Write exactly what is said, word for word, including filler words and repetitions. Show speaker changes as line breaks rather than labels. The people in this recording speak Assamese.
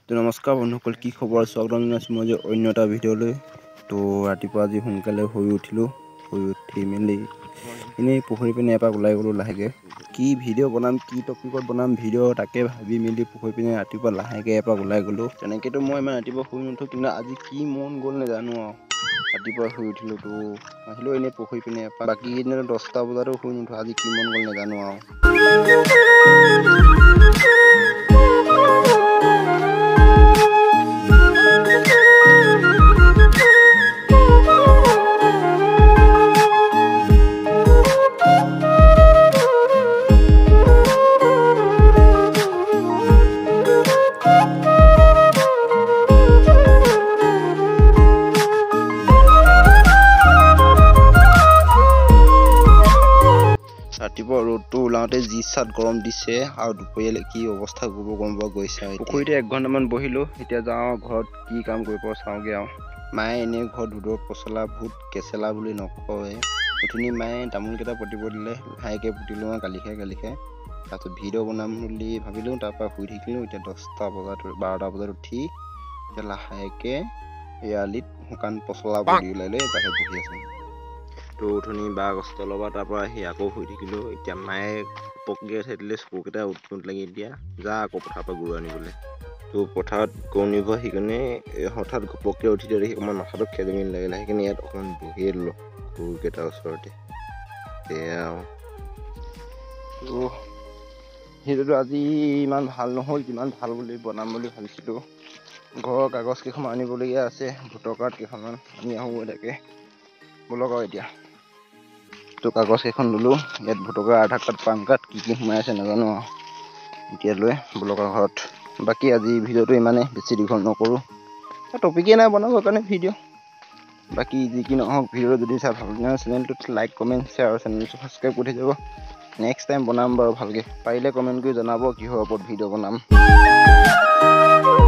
তো নমস্কাৰ বন্ধুসকল, কি খবৰ? স্বাগতম জনাইছোঁ মই যে অন্য এটা ভিডিঅ'লৈ। তো ৰাতিপুৱা আজি সোনকালে শুই উঠিলোঁ। শুই উঠি মেলি এনেই পুখুৰী পিনে এপাক ওলাই গ'লোঁ লাহেকৈ। কি ভিডিঅ' বনাম, কি টপিকত বনাম ভিডিঅ' তাকে ভাবি মেলি পুখুৰী পিনে ৰাতিপুৱা লাহেকৈ এপাক ওলাই গ'লোঁ। তেনেকৈতো মই ইমান ৰাতিপুৱা শুই নুঠোঁ, কিন্তু আজি কি মন গ'ল নাজানো আৰু ৰাতিপুৱা শুই উঠিলোঁ। তো আহিলোঁ এনেই পুখুৰী পিনে এপাক। বাকী কেইদিনত দহটা বজাতো শুই নুঠোঁ, আজি কি মন গ'ল নাজানো আৰু। ৰাতিপুৱা ৰ'দটো ওলাওঁতে যি চাত গৰম দিছে আৰু দুপৰীয়ালৈ কি অৱস্থা কৰিব গম পোৱা গৈছে। পুখুৰীতে এক ঘণ্টামান বহিলোঁ, এতিয়া যাওঁ ঘৰত কি কাম কৰিব চাওঁগৈ আৰু। মায়ে এনেই ঘৰত ধুদৰ পচলা ভূত কেঁচেলা বুলি নকয়। উঠনি মায়ে তামোলকেইটা পুতিব দিলে, লাহেকৈ পুতিলোঁ আৰু গালি খাই গালি খাই। তাৰপিছত ভিডিঅ' বনাম বুলি ভাবিলোঁ, তাৰপৰা শুই থাকিলোঁ। এতিয়া দহটা বজাত বাৰটা বজাত উঠি এতিয়া লাহেকৈ এই আলিত শুকান পচলা পুতি ওলাই লৈ বাহিৰত বহি আছোঁ। তো উঠনি বাঁহ গছ তলৰ পৰা তাৰপৰা আহি আকৌ শুই থাকিলোঁ। এতিয়া মায়ে পককৈ উঠাই দিলে, চকুকেইটা উঠ উঠ লাগি এতিয়া যা আকৌ পথাৰৰ পৰা গৰু আনিবলৈ। তো পথাৰত গৰু নিব সেইকাৰণে হঠাৎ ঘপককৈ উঠি দিয়া দেখি অকণমান মাথাটো খেলি মেলি লাগিলে, সেইকাৰণে ইয়াত অকণমান বহিয়ে দিলোঁ গৰুকেইটাৰ ওচৰতে। সেয়া আৰু তো সেইটোতো আজি ইমান ভাল নহ'ল, যিমান ভাল বুলি বনাম বুলি ভাবিছিলোঁ। ঘৰৰ কাগজ কেইখনমান আনিবলগীয়া আছে, ভোটৰ কাৰ্ড কেইখনমান আনি আহোঁ তাকে ব'লক আৰু এতিয়া। তো কাগজ কেইখন ল'লোঁ, ইয়াত ভোটৰ card, Aadhaar card, PAN card কি কি সোমাই আছে নাজানো আৰু এতিয়া লৈ ব'লক আৰু ঘৰত। বাকী আজি ভিডিঅ'টো ইমানেই, বেছি দীঘল নকৰোঁ, টপিকেই নাই বনাবৰ কাৰণে ভিডিঅ'। বাকী যি কি নহওক, ভিডিঅ'টো যদি চাই ভাল লাগে চেনেলটোত লাইক কমেণ্ট শ্বেয়াৰ আৰু চেনেলটো ছাবস্ক্ৰাইব কৰি থৈ যাব। নেক্সট টাইম বনাম বাৰু ভালকৈ, পাৰিলে কমেণ্ট কৰি জনাব কিহৰ ওপৰত ভিডিঅ' বনাম।